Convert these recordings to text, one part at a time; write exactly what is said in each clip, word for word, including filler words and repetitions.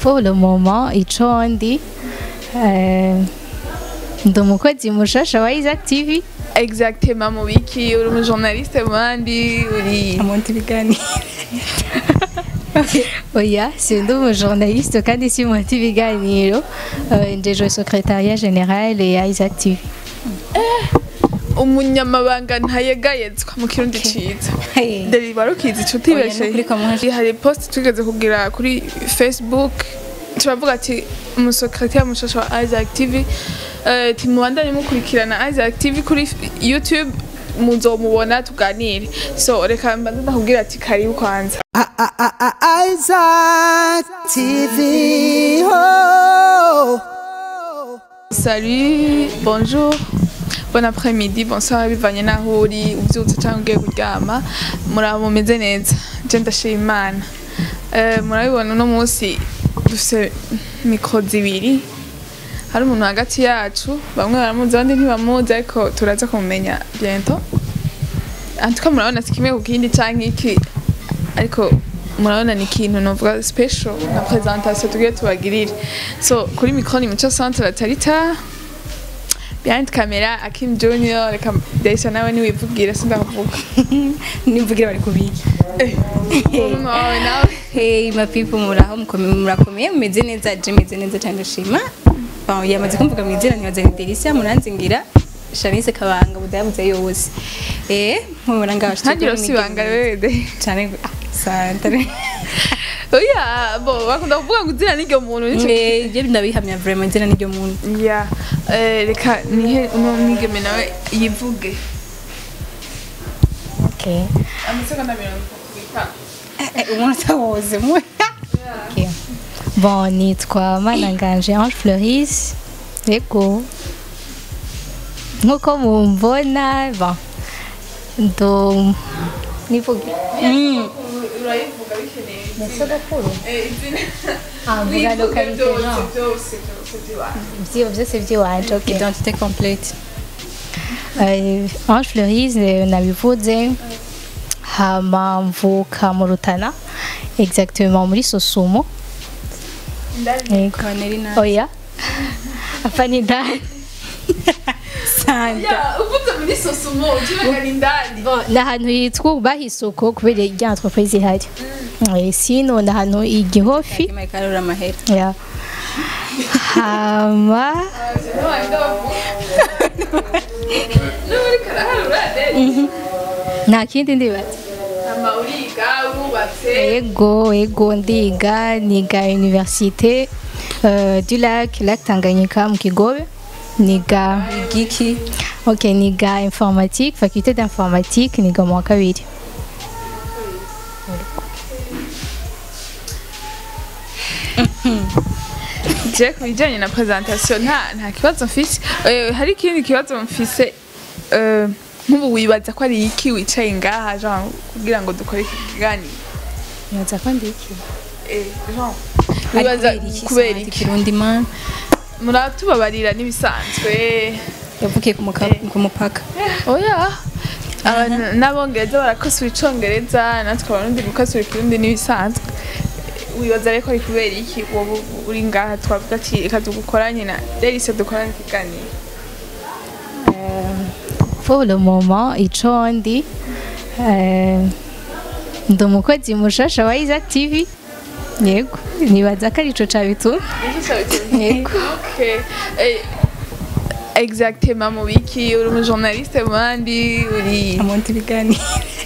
Pour le moment, ico ndi eh, ndi umukozi mushasha wa Isaac T V. Exactement mu biki uri umujournaliste mandi uri amonti bigani. Oya, sindi umujournaliste kandi si monti ibiganiro. Eh, ndeje secrétariat général ya Isaac T V. umunyamabanga ntayegayezwa mu kirundi ciza. Deri barukizi ico tibeshe. Hari post tugeze kugira kuri Facebook turavuga ati umusecrétaire mushasha wa Isaac T V eh timubandanye mukurikirana Isaac T V kuri YouTube muzomubona tuganire. So reka mbanza ndakubwira ati karibu kwanza. Isaac T V. Oh. Salut, bonjour. Bon après-midi, bonsoir, bivanye naho uri uvyutse cyangwa ugiye kuryama muraba mumeze neza je ndashima Imana. Eh murabibona uno munsi dufise micro zibiri hari umuntu hagati yacu bamwe baramuzi abandi ntibamuzi ariko turaza kumenya bientôt. Antuka murabona sikimwe ku kindi canke iki ariko murabona ni ikintu novuga special na presentation tugiye tubagirira. So kuri micro ni Mico Centre Tarita. Behind camera Akim Junior reka Daisha nawe ni wivugira sindavuga. Nivugira bari kubiki. Eh. Nawe nawe. Hey my people muraho mukomeye murakomeye mumeze neza je meze neza cyane ndashima. Ba yamaze kumvuga mwizera ntibaza ni Delicia muranzingira. Shanice Kabanga budayabuze yose. Eh mubona ngaho Ntagiro sibanga wewe cyane santare. Oya bo bakunda kuvuga ngo uzira n'iryo muntu nico. Eh je ndabihamya vraiment nzira n'iryo muntu. Yeah. Eh reka nihe uno mwigeme nawe yivuge. Okay. Amasegonda mirongo itatu. Eh umuntu wose mu. Okay. Bon, nitwa Mananganje Ange Fleuris. Yego. Nkuko mumbona, bon. Ndo nivuge. Mm. Urayivuga bikeneye. Nasoga kuru. Eh izina. Ah, mvuga localité. Byose byose byose. Vyo vyose vyiwanje. Okay. Identité complète. Euh, Ange Fleuris nabivuze hama mvuka mu Rutana exactement muri Sosumo. Ndani. Kanerina. Oya. Afani ndani. Santa. Ya uvuze muri Sosumo ukibaga ndani. Bon, nahantu yitwa bahisoko kubera irya entreprise ihari. Eh sino nahantu igihofi. Kimakarura mahera. Ya. Hama Nuri karaharura de. nta kindi ndibaza. Ama uriga urubatse. Ego ego ndiga niga université euh, du lac lac Tanganyika mu Kigobe. Niga Giki. OK, niga informatique, faculté d'informatique, niga mu wa kabiri. Je kubijanye na presentation nta nta kibazo mfise. Eh hari ikindi kibazo mfise eh nkubu wibaza ko ari iki wicaye ngaha genre kugira ngo dukore iki kiganiro. Nibaza ko ndiki. Eh genre wibaza kubera iki Kirundi man. muratubabarira nibisanzwe. Yavukiye ku mupaka. Oya. Aba nabongereza barakosura icongereza natwe abarundi gukosura ikirundi nibisanzwe. Wibaza reko ari kubera iki wowe uri ngaha twavuga ati reka dukoranye na Delicia dukoranye ikiganiro. Pour le moment ico ndi eh ndi umukozi mushasha wa Isaac T V. Yego, nibaza ko arico cabitu. Yego. Okay. Eh exactement mu biki uri umujournaliste mandi uri Amonti bigani.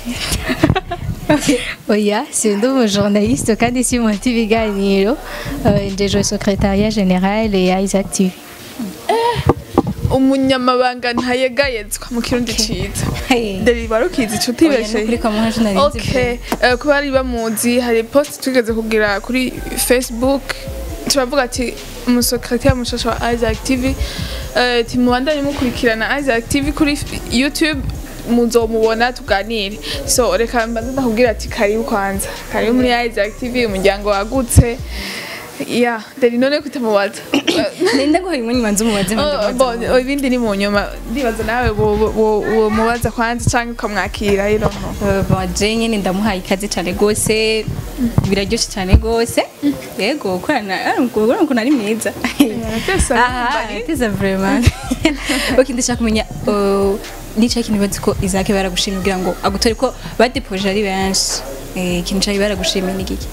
Oya, sindi umujournaliste kandi si monti ibiganiro. Eh ndeje secrétariat général ya Isaac T V. umunyamabanga ntayegayezwa mu kirundi ciza. Deri barukizi ico tibeshe. Kuri kamuha journaliste. Okay. Eh kuba ari bamuzi hari post tugeze kugira kuri Facebook turavuga ati umusecrétaire mushasha wa Isaac T V eh timubandanye mukurikirana Isaac T V kuri YouTube muzomubona tuganire. So reka mbanza ndakubwira ati karibu kwanza. Karibu muri Isaac T V umuryango wagutse. Ya, Deri none kutamubaza. nenda guhaye umwanya manzi umubaze Oh, bon, ibindi ni mu nyuma ndibaza nawe wo mubaza kwanza canke ukamwakira I don't know. baje nyene ndamuhaye ikaze cyane gose biraryoshye cyane gose yego gukorana ngubona ko nari mwiza aha teza vraiment ok ndashaka kumenya nicaye ikintu bazi ko Isaac baragushimira kugira ngo agutore ko badepoje ari benshi ikintu cyari baragushimira ni giki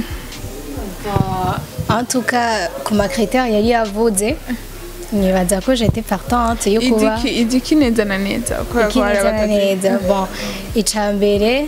En tout cas, comme critère, il y a yavuze nibaza ko j'étais partante yo kuba idiki idiki neza na neza ukora ko ari neza bon icambere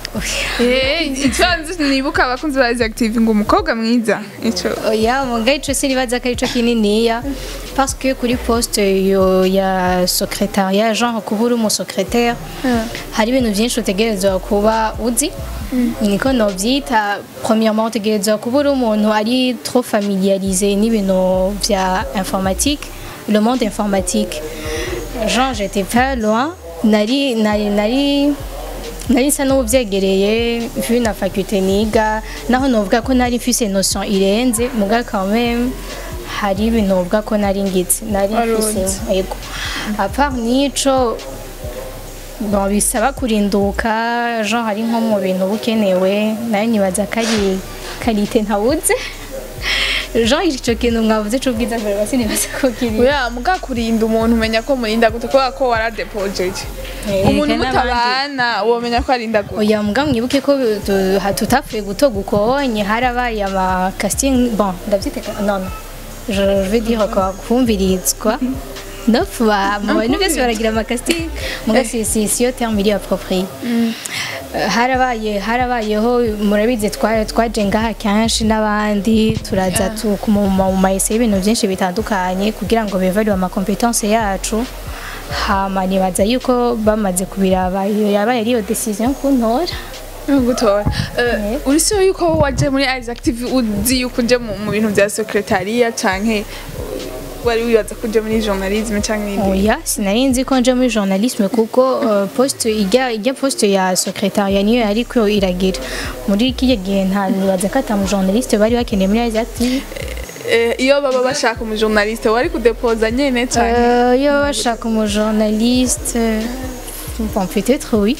eh icanze nibuka abakunzi ba Active ngo umukobwa mwiza ico oya mugaye ico siribaza ko ico kininiya parce que kuri poste yo ya secrétariat genre kubura umu secrétaire hari ibintu byinshi utegerezwa kuba uzi niko novyita premièrement utegerezwa kubura umuntu ari trop familiarisé n'ibintu vya informatique le monde informatique genre j'étais pas loin nari nari nari nari sa n'ubyegereye vu na faculté niga naho novuga ko nari mfise notion irenze muga quand même hari ibintu novuga ko nari ngitse nari mfise yego à part nico bon bisaba kurinduka genre hari nko mu bintu bukenewe nayo nibaza kari qualité ntawuze genre ico kintu mwavuze cyo bwiza mbere basine basako kiri oya muga kurinda umuntu umenya ko murinda gute ko ko wara deposit umuntu mutabana womenya ko arinda gute oya muga mwibuke ko tutapfuye gutoga ukonye harabaye ama casting bon ndavyite non je vais dire quoi kumvirizwa Nofwa, moi nous byose baragira amakasting muga si si si yo terme iri approprié harabaye harabayeho murabize twari twaje ngaha kanshi nabandi turaza tukumuma mu mayese ibintu byinshi bitandukanye kugira ngo bevalue ama compétences yacu hama nibaza yuko bamaze kubiraba yabaye ariyo decision kuntora gutora uri so yuko waje muri Active uzi yuko nje mu bintu bya secretariat canke wari wibaza kuje muri journalisme canke indi oya sinari nzi ko nje muri journalisme kuko uh, poste ijya ijya poste ya secretariat niyo ariko iragira muri kije gihe nta nibaza ko ata mu journaliste bari bakeneye muri Active iyo baba bashaka umu journaliste wari kudepoza nyene canke iyo bashaka umu journaliste bon peut-être oui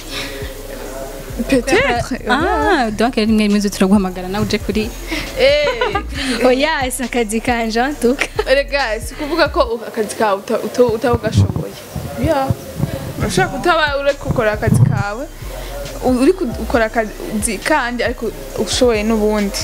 peut-être ah donc elle rimwe rimwe turaguhamagara nawe uje kuri eh oya isakazi kanje antuka rega si kuvuga ko akazi kawe utagashoboye ya urashaka kutaba uri gukora akazi kawe uri gukora akazi kandi ariko ushoboye n'ubundi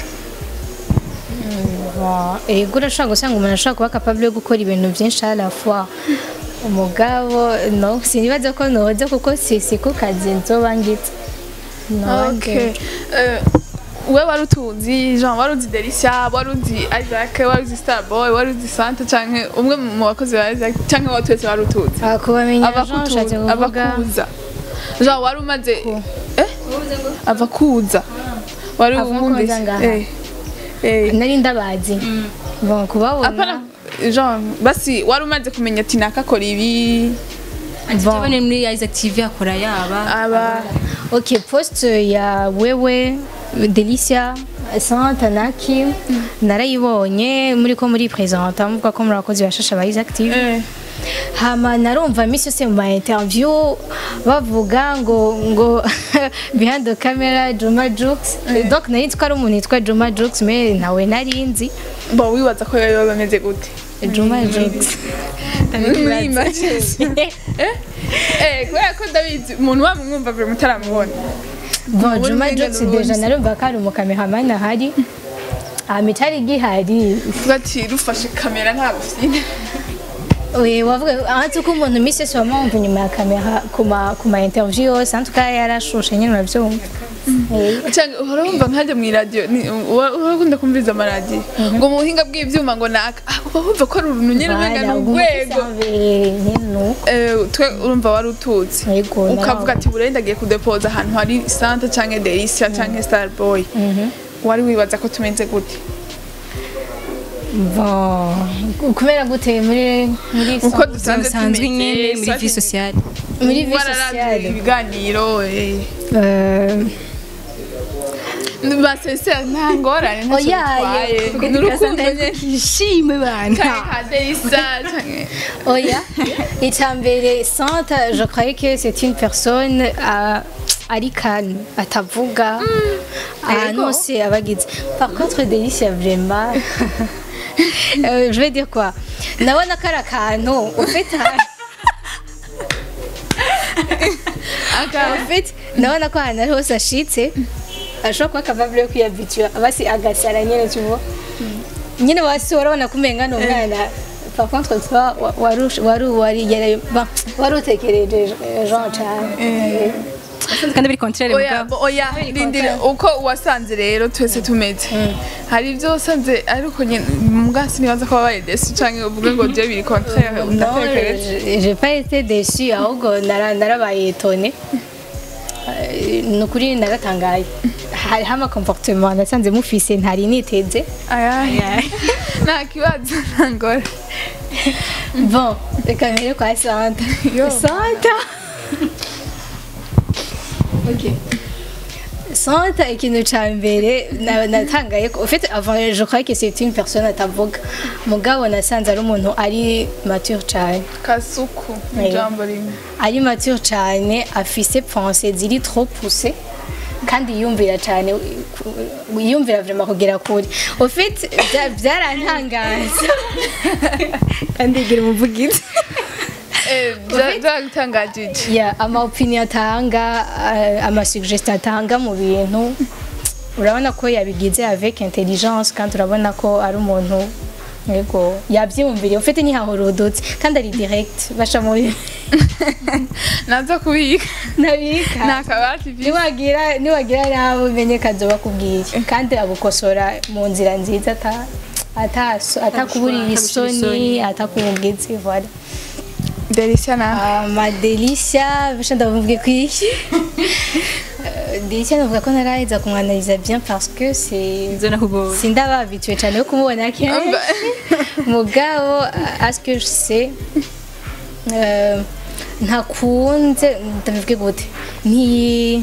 ego urashaka gusanga umuntu ashaka kuba capable yo gukora ibintu byinshi à la fois umugabo no sinibaza ko noza kuko sisi ku kazi nzoba ngitse okay we wari utuzi Jean wari uzi Delicia wari uzi Isaac wari uzi Starboy wari uzi Santa canke umwe mu bakozi ba Isaac canke watwese wari utuzi kubamenya Jean ushatse kuvuga abakuza Jean wari umaze eh abakuza wari umumbi eh eh nari ndabazi bon kubabona Jean basi wari umaze kumenya ati nakakora ibi bon muri Active akora yaba aba ok poste ya wewe Delicia Santa Naki narayibonye muri ko muri presenta muvuga ko muri abakozi bashasha ba Active hama narumva misi yose mu ma interview bavuga ngo ngo behind the camera Juma Jux donc nari twari umuntu yitwa Juma Jux mais nawe narinzi bo wibaza ko yoyo bameze gute Juma Jux muri imagine eh eh kwa ko David umuntu wamwumva vre mutaramubona bon Juma Jux déjà narumva ko ari mu cameraman ahari amitari gihari ufati rufashe kamera nta gufine oui wavuga antu ko umuntu mise so mpamvu nyuma ya kamera kuma kuma interview yose antu ka yarashushe nyine urabyumva cyangwa urumva nkaje mu radio urakunda kumviza amaradio ngo mu buhinga bw'ivyuma ngo naka urumva ko ari uruntu nyine menga n'urwego eh twe urumva wari utuzi ukavuga ati burendagiye kudepoza ahantu hari Santa canke Delicia canke Starboy wari wibaza ko tumenze gute bon kubera gute muri muri uko dusanzwe nyine muri vie sociale muri vie sociale ibiganiro eh ba sincere nta ngorane ntacyo bitwaye oya ni urukundo nyene ishime bana canke ka Delisa canke oya icambere Santa je croyais que c'est une personne à ari calme atavuga ahantu hose abagize par contre Delicia vraiment euh, je vais dire quoi nabona kari akantu ufite en fait nabona ko ahantu hose ashitse ashobora kuba capable yo kwiyabitua basi agasara nyene tu vois nyine basi urabona kumenga no mwana par contre toi waru waru wari warutekereje Jean cyane kandi biri contraire oya mugabo oya rindire uko wasanze rero twese tumeze hari ibyo wasanze ariko nyine mugasi nibaza ko babaye desu canke uvuge ngo je biri contraire udatekereje j'ai pas été déçue ahubwo narabaye étonnée nukuri naratangaye hariho amakomportement nasanze mufise ntari niteze aya nta kibazo ntangora bon reka mbere kwa Santa Santa ok Santa ikintu ca mbere natangaye ko en fait avant je croyais que c'était une personne atavuga mugabo nasanze ari umuntu ari mature cyane kasuku ijambo rimwe ari mature cyane afise pensée ziri trop poussées kandi yumvira cyane yumvira vraiment kugera kuri en fait byarantangaza kandi gira umuvugizi byagutangajije ya ama opinion atanga ama suggestion atanga mu bintu urabona ko yabigize avec intelligence kandi urabona ko ari umuntu yego yabyumviriye ufite nihahurudutse kandi ari direct basha muri naza kubika nabika nakabati niwagira niwagira nawe umenye kazoba kubwiye kandi agukosora mu nzira nziza ata ata atakuburiye isoni atakubwiye voilà Delisia na ah ma Delisia bisha ndavuga kwiki Delisia ndavuga ko naraheza kumwanaliza bien parce que c'est zona hubo sindaba habitué cyane yo kumubona kenshi mugabo à ce que je sais euh ntakunze ndavuga gute ni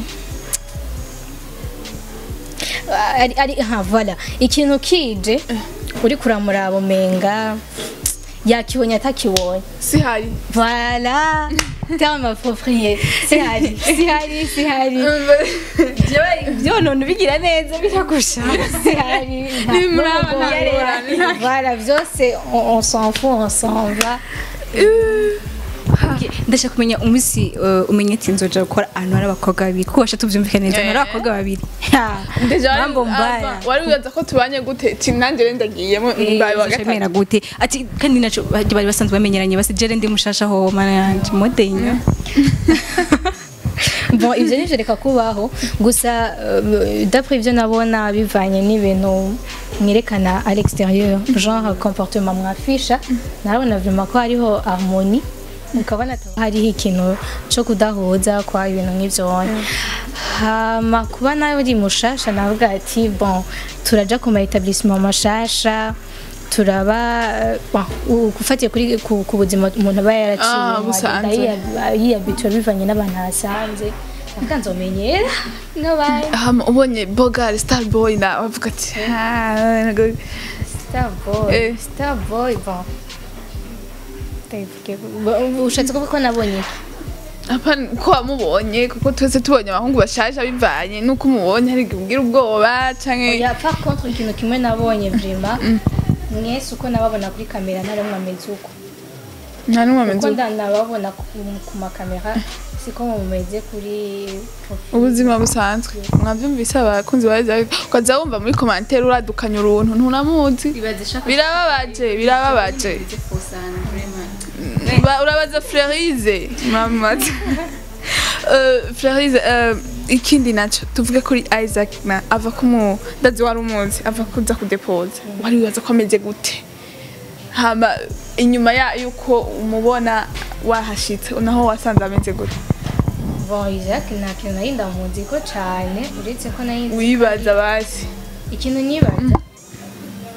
ari ari ha voilà ikintu kije uri kuramuraba menga yakibonye atakibonye si hari voilà terme approprié si hari si hari si hari byo none bigira neza birakusha si hari voilà byose on s'en fout on s'en va ndashaka kumenya umisi umenye ati nzoja gukora ahantu hari abakobwa babiri kuko basha tuvyumvikana neza hari abakobwa babiri mambo mbaya wari wibaza ko tubanye gute ati nanje rero ndagiyemo mbaye wa gatatu gute ati kandi naco bari basanzwe bamenyeranye basi jere ndi mushasha ho mana yanje modenya bon ivyo nivyo reka kubaho gusa d'après ivyo nabona bivanye n'ibintu mwirekana à l'extérieur genre comportement mwafisha narabona vraiment ko hariho harmonie ukabona hariho ikintu cyo kudahuza kwa ibintu nk'ivyo hama kuba nawe uri mushasha navuga ati bon turaja ku ma établissement mashasha turaba gufatiye kuri ku buzima umuntu aba yaraciye yiyabituye bivanye n'abantu hasanze akanzomenyera n'abandi hama ubonye Bogar Star Boy na bavuga ati Star Boy Star Boy bon ushatse kuvuga ko nabonye apana ko wamubonye kuko twese tubonye abahungu bashaje bivanye nuko umubonye hari kugira ubwoba canke ya par contre ikintu kimwe nabonye vraiment mwese uko nababona kuri kamera narimwe ameze uko nta numwe ameze uko ndanababona ku makamera siko mumeze kuri ubuzima busanzwe mwavyumvise abakunzi baje ukaza wumva muri commentaire uradukanya uruntu ntunamuzi birababaje birababaje urabaza Flerize mama euh Flerize euh ikindi naco tuvuge kuri Isaac na ava kumu ndazi wari umuzi ava kuza kudepoza wari wibaza ko ameze gute hama inyuma ya yuko umubona wahashitse naho wasanze ameze gute bon Isaac na kintu nari ndamuzi ko cyane uretse ko nari wibaza basi ikintu nibaza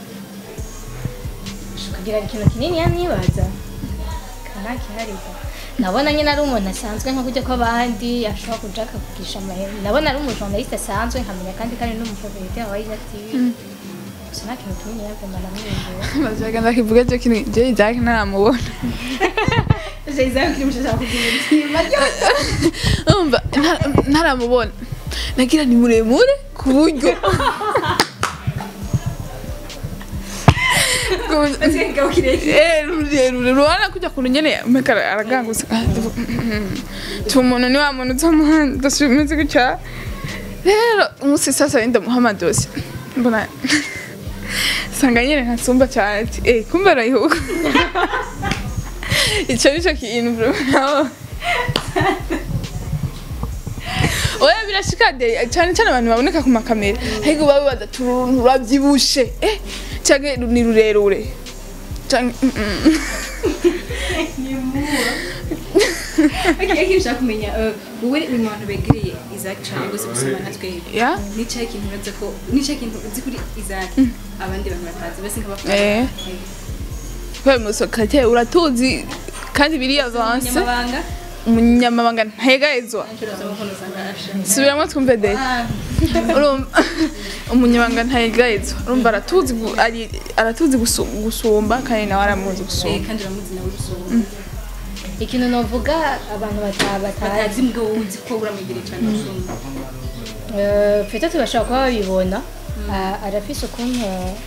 shukagira ikintu kinini yanibaza kana kihariza nabona nyine ari umuntu asanzwe nko kujya kw'abandi ashobora kuja akavugisha amahera nabona ari umujournaliste asanzwe nkamenya kandi kandi n'umupropriétaire wa Isaac T V gusa nta kintu kimwe yavuma namwiyumvira bazaga ndakivuga cyo kintu je Isaac ntaramubona je Isaac kimushaka kugira itima umva ntaramubona nagira ni muremure ku buryo Asiga ukireke eh rurerure rubana kujya ku nyene mekara araganguza tumuntu ni wa muntu tumuhanda shumeze guca rero umunsi sasa nda Muhammad dosi mbona sanga nyene ntasumba cyane eh kumbe rayihuka ico nico kintu bro oya birashika de cyane cyane abantu baboneka ku makamera ahubwo babe badaturuntu bavyibushe eh cyane ni rurerure cyane ni muwa okay kibisha kumenya wowe ni umuntu begereye Isaac cyane gose gusoma natwe ya ni cyo kintu uraze ko ni cyo kintu uzi kuri Isaac abandi bantu batazi bese nk'abafana eh kwa musokate uratuzi kandi biri avance nyamabanga umunyamabanga ntayegayezwa subiramo twumve de urumva umunyamabanga ntayegayezwa urumva aratuzi ari aratuzi gusumba kandi nawe aramuzi gusumba eh kandi uramuzi nawe gusumba ikintu novuga abantu batazi batazi mbwo uzi ko uramwigire cyane gusumba euh peut-être bashaka kuba babibona arafise ukuntu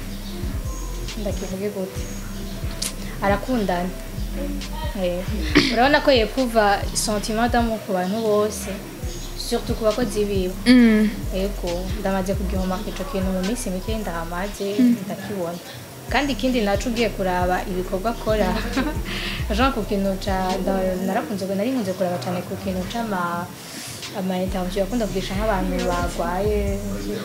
ndakivuge gute arakundana urabona ko yepfuva sentiment d'amour ku bantu bose surtout ku bakozi biwe yego ndamaze kugihoma ico kintu mu minsi mike ndahamaze ndakibona kandi ikindi nacu ugiye kuraba ibikorwa akora Jean ku kintu ca narakunze ngo nari nkunze kuraba cyane ku kintu c'ama ama interview yakunda kugisha nk'abantu bagwaye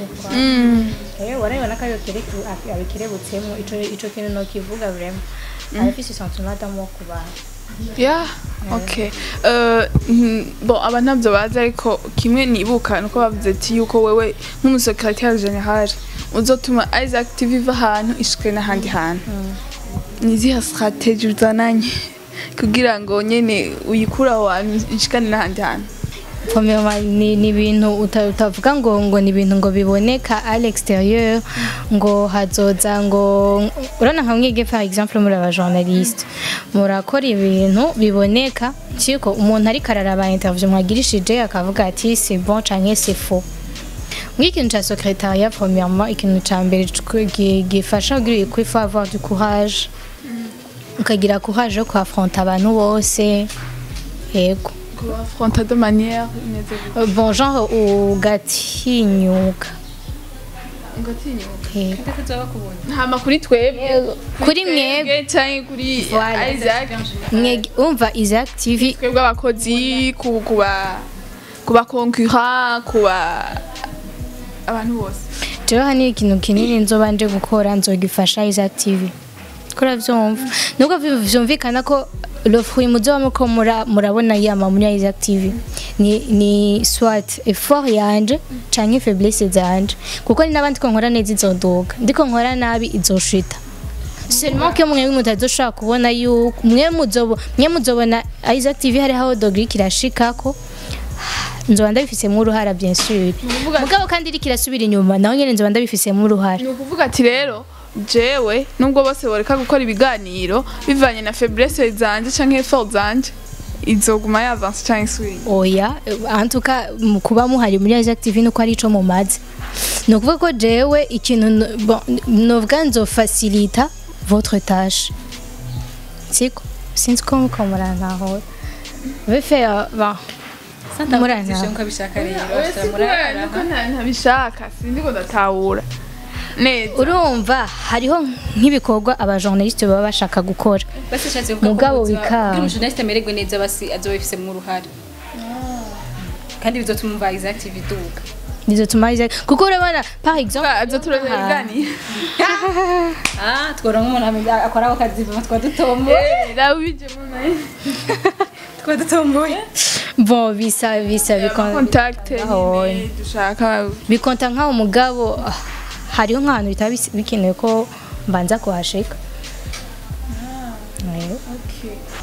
eh warabona ko ayo kire abikerebutsemo ico ico kintu no kivuga vraiment arafise sentiment d'amour ku bantu yeah okay uh bon abanavyo baza ariko kimwe nibuka nuko bavuze ati yuko wewe nk'umusecrétaire général uzotuma Isaac T V va ahantu ishike n'ahandi hantu niziha strategie uzananye kugira ngo nyene uyikura aho hantu ishikane n'ahandi hantu Premièrement ni ni bintu utavuga ngo ngo ni bintu ngo biboneka à l'extérieur ngo hazoza ngo urana nkamwige par exemple muri aba journaliste murakora ibintu biboneka cyiko umuntu ari kararaba interview mwagirishije akavuga ati c'est bon canke c'est faux Mwikintu cha secrétariat premièrement ikintu ca mbere gifasha kugira ko faut avoir du courage ukagira courage yo kwafronta abantu bose yego affronter de manière euh, bon genre ugatinyuka ugatinyuka hama kuri twebwe kuri mwebwe cyane kuri Isaac mwege umva Isaac T V twebwe abakozi kuba kuba concurrent kuba abantu bose jewe hani ikintu kinini nzobanje gukora nzogifasha Isaac T V kora vyumva nuko vyumvikana ko le fruit muzoba ko murabona yama muri Isaac T V ni ni soit effort yanje canke faiblesse zanje kuko ni nabandi ko nkora neza izoduga ndiko nkora nabi izoshita seulement que mwe mutazoshaka kubona yuko mwe muzobo mwe muzobona Isaac T V hari haho dogri kirashikako nzoba ndabifisemo uruhara bien sûr mugabo kandi iri kirasubira inyuma naho nyene nzoba ndabifisemo uruhara ni ukuvuga ati rero jewe nubwo bose boreka gukora ibiganiro bivanye na faiblesse zanje canke effort zanje izoguma yavance canke swing oya en tout cas kuba muhari muri Isaac T V nuko ari ico mu mazi no kuvuga ko jewe ikintu bon novuga nzo facilita votre tâche siko sinzi ko mukomora naho ve faire bon santa murana ukabishaka rero murana ko ntabishaka sindi ko datahura neza urumva hariho nk'ibikorwa aba journaliste baba bashaka gukora bashatse mugabo bikaba journaliste amererwe neza basi azobifise mu ruhare kandi bizotuma Isaac T V duka bizotuma Isaac kuko urabona par exemple azotura ibiganiro ah twora nk'umuntu akora akazi twa dutombo eh rawije munaye twa dutomboye bon bisa bisa bikontakte dushaka bikonta nka umugabo hariho nk'ahantu bitaba bikenewe ko mbanza kuhashika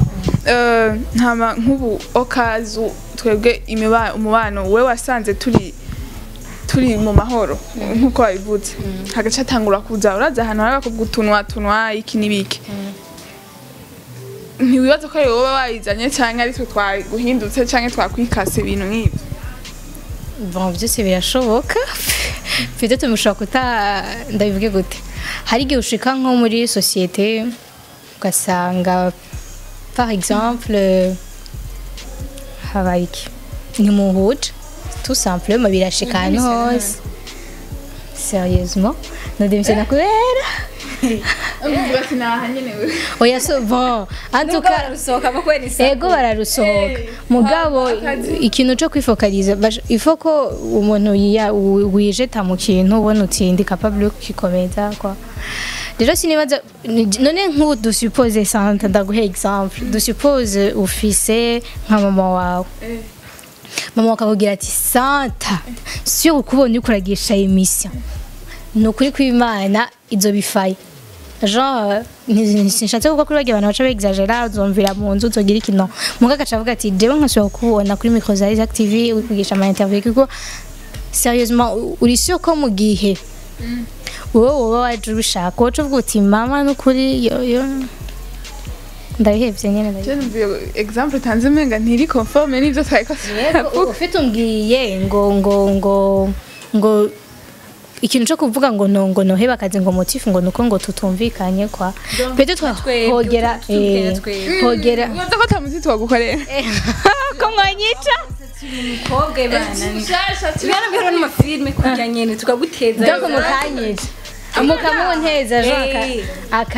eh, ntama nk'ubu okazu twebwe imiba- umubano we wasanze turi turi mu mahoro nkuko wabivuze hagaca atangura kuza uraza ahantu hari kugutunwa tunwa iki nibiki ntiwibaza ko wowe wayizanye cyangwa ari twe twaguhindutse cyangwa twakwikase ibintu nk'ibyo bon byose birashoboka peut-être mushobora kuta ndabivuge gute hari igihe ushika nko muri société ugasanga par exemple habaye iki ntimuhuje tout simplement birashika ahantu hose sérieusement nodemisiona kubera uvuga ati naha nyene we oya so bon en tout cas bararusohoka bakwera isa ego bararusohoka mugabo ikintu cyo kwifokaliza il faut ko umuntu ya- wi- wijeta mu kintu ubona uti ndi capable yo kukikomeza kwa rero sinibaza none nk'ubu dusuppose santa ndaguha exemple dusuppose ufise nka mama wawe mama akakubwira ati santa si ukubona uri kuragisha emission ni ukuri kw'imana izo bifaye genre sinshatse kuvuga kuri bagiye abantu baca exagera uzumvira mu nzu uzogira ikino muga agaca avuga ati jewe nkashobora kubona kuri micro za Isaac T V uri kugisha ama interview kuko sérieusement uri sûr ko mu gihe wowe wowe waje ubishaka wowe uvuga uti mama n'ukuri yo yo ndabihevye nyene ndabihevye. je numviye exemple tanze menga ntiri conforme n'ivyo twari ko ufite umbwiye ngo ngo ngo ngo ikintu cyo kuvuga ngo no ngo nohe bakaze ngo motif ngo nuko ngo tutumvikanye kwa pete twahogera eh hogera ubanza ko tamuzi twagukorera ko mwanyica umukobwa bana tubana bihoro no mafilme kujya nyene tukaguteza donc mukanyica mukamunteza jaka aka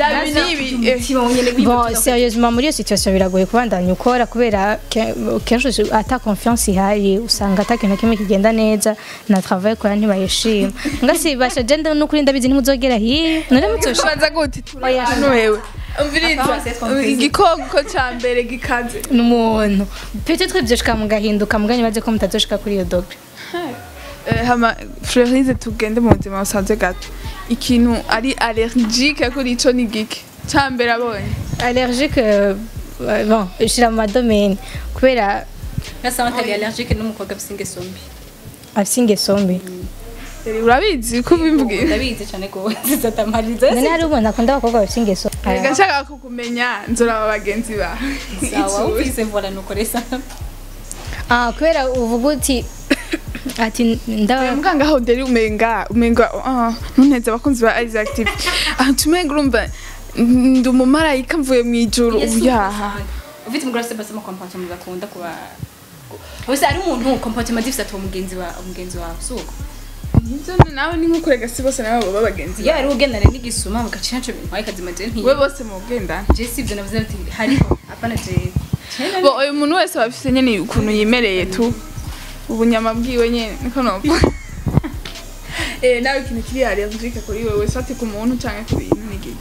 bon sérieusement muri iyo situation biragoye kubandanya ukora kubera kenshi ata confiance ihari usanga ata kintu kimwe kigenda neza na travail kora ntibayishima ngasi basha genda no kuri ndabizi ntimuzogera hiyo none mutosha baza gute hano wewe umviriza igikoko ca mbere gikaze n'umuntu peut-être ibyo shika mugahinduka muganye baze ko mutazoshika kuri iyo dogre hama Florize tugende mu buzima busanzwe gato ikintu ari allergique kuri ico ni gike ca mbere abonye allergique euh, bon shira mu madomene kubera nasa atari allergique n'umukobwa bisinge sombi asinge sombi urabizi ko bimvugiye ndabizi cyane ko zizatamariza none hari umuntu akunda abakobwa basinge sombi reka nshaka kukumenya nzora bagenzi ba sawa ufise vola nukoresa ah kubera uvuga uti ati ndaba muganga aho nderi umenga umenga ah ntuneze abakunzi ba Isaac T V ah tumenga urumva ndi umumarayika mvuye mu ijuru uyaha ufite umugore se basa mu comportement bakunda kuba Ose ari umuntu comportement difficile to mugenzi wa mugenzi wa suko Nivyo nawe ni nkuko rega si bose nawe baba bagenzi ya ari ugendana n'igisuma mugacinca bintu waye kazi maze nti we bose mu gendana je sivyo navuze ati hariho apana je bo uyu muntu wese bafise nyene ukuntu yimereye tu ubunyama bwiwe nyene niko nopfa eh nawe ikintu kiri hari azurika kuri wewe sati ku muntu canke ku bintu nigiki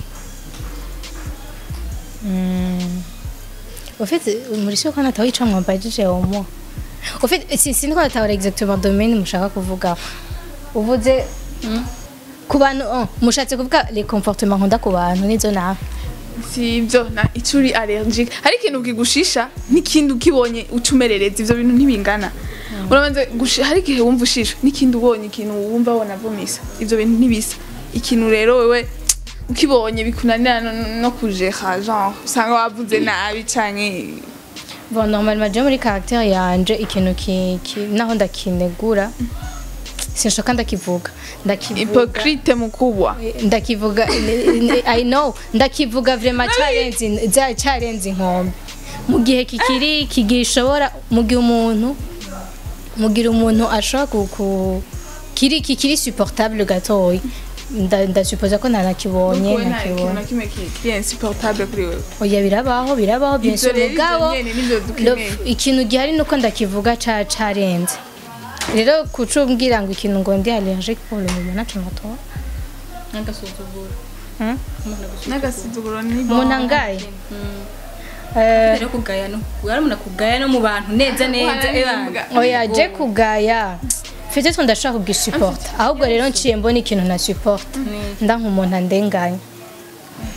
mm au fait muri sho kana tawica mwambajije omo au fait si si ndiko atawara exactement domaine mushaka kuvuga uvuze ku bantu oh, mushatse kuvuga les comportements nkunda ku bantu nizo na sivyo na icuri allergique hari ikintu kigushisha n'ikintu kibonye ucumerereza ivyo bintu ntibingana urabanze hari igihe wumva ushisha n'ikintu ubonye ikintu wumva wona vomisa ivyo bintu ntibisa ikintu rero wewe ukibonye bikunanira no kujera genre usanga wavuze nabi canke bon normalement je muri caractère yanje ikintu ki, ki naho ndakinegura sinshaka ndakivuga ndakivuga hypocrite mukubwa ndakivuga I know ndakivuga vraiment challenge za challenge inkombe mu gihe kikiri kigishobora mu gihe umuntu mu gihe umuntu ashaka ku kiri kikiri supportable gatoyi ndasupoza ko ntanakibonye nakibonye nakimwe kiri insupportable kuri wewe oya birabaho birabaho bien sûr mugabo ikintu gihari nuko ndakivuga ca carenze rero kucumbwira ngo ikintu ngo ndi allergique pour le moment naco mato n'agasuzuguro hmm n'agasuzuguro ni umuntu angaye eh rero kugaya no yari umuntu kugaya no mu bantu neza neza ebanga oya je kugaya peut-être ndashaka kugisupport ahubwo rero nciye mbona ikintu na support nda nk'umuntu andenganya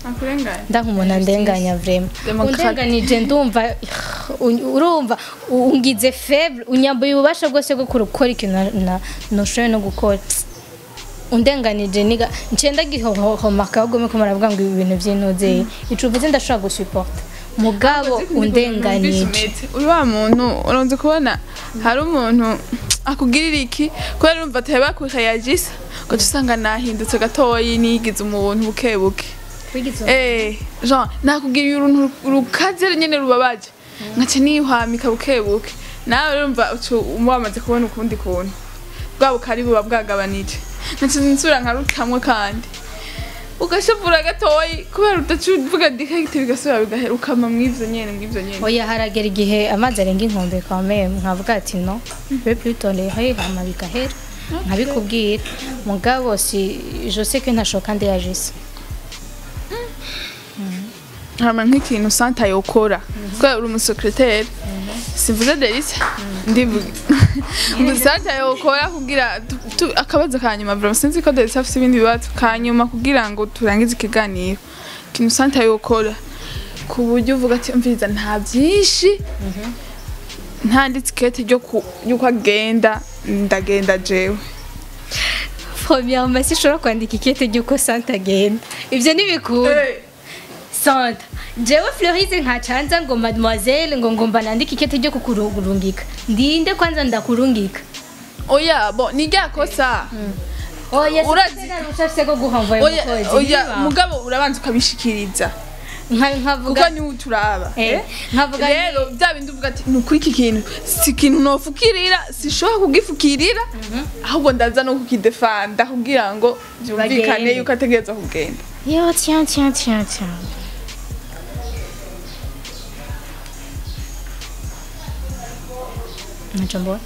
akurenganya ndanka umuntu andenganya vraiment Demokrate. undenganije ndumva urumva ungize faible unyambuye ububasha bwose bwo gukora ikintu na noshoye no gukora undenganije niga ncenda gihohomaka ahubwo muko muravuga ngo ibi bintu by'intuze icuvuze ndashobora gusupport mugabo undenganije uyu wa muntu uronze kubona hari umuntu akugirira iki kubera urumva ateba kuyagisa ngo tusanga nahindutse gatoyi nigize umuntu bukebuke eh Jean nakugiriye uruntu rukaze nyene rubabaje ngace nihwamika bukebuke nawe urumva umwamaze kubona ukundi kuntu bwabo kari buba bwagabanije nace nsura nkarukamwe kandi ugashavura gatoyi kubera utacuvuga dikagite bigasura bigaheruka mwivyo nyene mwivyo nyene oya haragera igihe amazi arenga inkombe kame nkavuga ati no be plutôt les hay hama bigahera nkabikubwira mugabo si je sais que ntashoka ndi yagise hama nk'ikintu Santa yokora kubera uri umusecrétaire simvuze Delisa ndivuga Santa yokora kugira akabaza kanyuma vraiment sinzi ko Delisa afite ibindi bibazo kanyuma kugira ngo turangize ikiganiro ikintu Santa yokora ku buryo uvuga ati mviza nta byinshi nta nditsikete ryo yuko agenda ndagenda jewe premièrement si shora kwandika ikete ryuko Santa agenda ivyo nibikunda Santa jewe Florize nkacanza ngo mademoiselle ngo ngomba nandika ikete ryo kukurungika ndinde kwanza ndakurungika oya bo ni ryakosa oya urazi ushafise ko guhamvaye mukozi oya mugabo urabanza ukabishikiriza nkavuga kuko ni uturaba eh nkavuga rero bya bindi uvuga ati nukuri iki kintu si kintu nofukirira sishobora kugifukirira ahubwo ndaza no kukidefanda kugira ngo byumvikane yuko ategereza kugenda yo tiens tiens tiens tiens Nachambona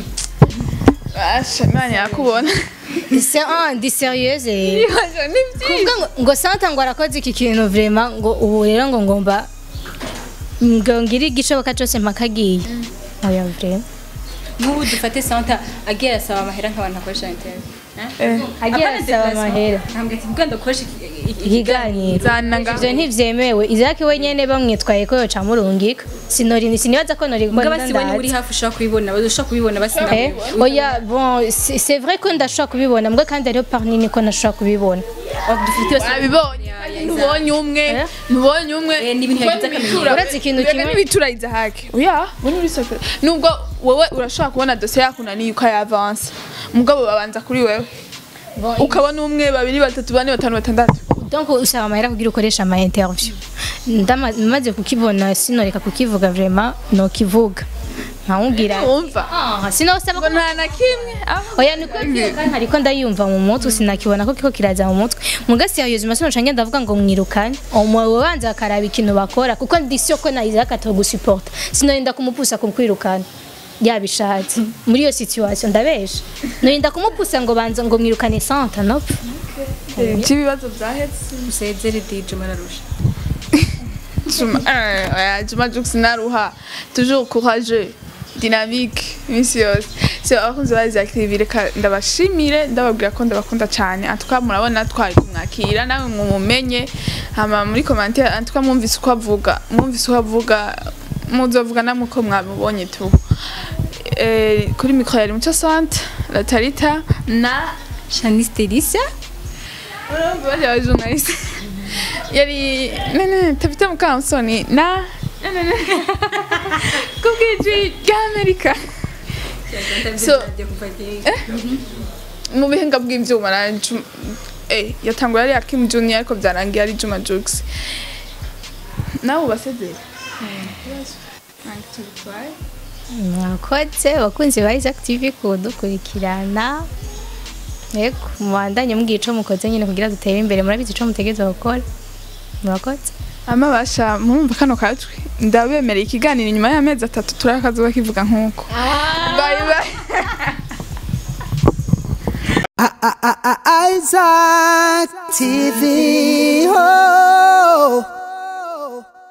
asha manya yakubona c'est un di sérieuse kuvuga ngo Santa ngo arakoze iki kintu vraiment ngo ubu rero ngo ngomba ngo ngiri gishoboka cyose mpakagiye oya vraiment n'ubu dufate Santa agiye asaba amahera nk'abantu akoresha internet eh agiye asaba amahera ntambwe ati bwanda ukoresha ikiganiro ivyo ntivyemewe izaki wenyene bamwitwaye ko yoca murungika sinori sinibaza ko nori gukora basi wenyine uri hafi ushaka kubibona ushaka kubibona basi nawe oya bon c'est vrai ko ndashaka kubibona mbwa kandi ariyo part nini ko nashaka kubibona dufite abibonye ntubonye umwe ntubonye umwe n'ibintu yagize akamenyero uretse ikintu kimwe n'ibitura izahake oya buni uri secret nubwo wowe urashaka kubona dossier yakunaniye uko yavansa mugabo babanza kuri wewe ukabona umwe babiri batatu bane batanu batandatu donc usaba amahera kugira ukoresha ama interview ndamaze kukibona sinoreka kukivuga vraiment no kivuga nkawugira umva ah sinosaba ko nta na kimwe oya niko kandi ariko ndayumva mu mutwe sinakibona ko kiko kiraza mu mutwe mugasi yayoze masino cange ndavuga ngo mwirukanye umwe banza akaraba ikintu bakora kuko ndisyo ko nayizaka to gusupport sinorinda kumupusa kumkwirukana yabishatse muri iyo situation ndabesha norinda kumupusa ngo banza ngo mwirukane Santa no ibibazo byahetse usezere D J mararusha Juma eh Juma Jux naruha toujours courageux dynamique misios so akunze bazi active ndabashimire ndababwira ko ndabakunda cyane atwa murabona twari kumwakira nawe mumumenye hama muri commentaire atwa mwumvise uko avuga mwumvise uko avuga muzovuga namwe ko mwabonye tu eh kuri micro yari mucho Santa la Tarita na Shanice Delisa urumva bari abajournaliste yari nene tafite mukamusoni na nene kubwiji y'Amerika so mu bihenga bw'ivyuma na eh yatangura ari Akim Junior ariko byarangiye ari Juma Jux nawe basezera mwakoze bakunzi ba Isaac T V kudukurikirana yego mwandanye mugico mukoze nyine kugira dutere imbere murabizi ico mutegeza gukora murakoze ama basha murumva kano katwe ndabemereye ikiganiro nyuma y'amezi atatu turakazuba kivuga nkuko bye bye Isaac T V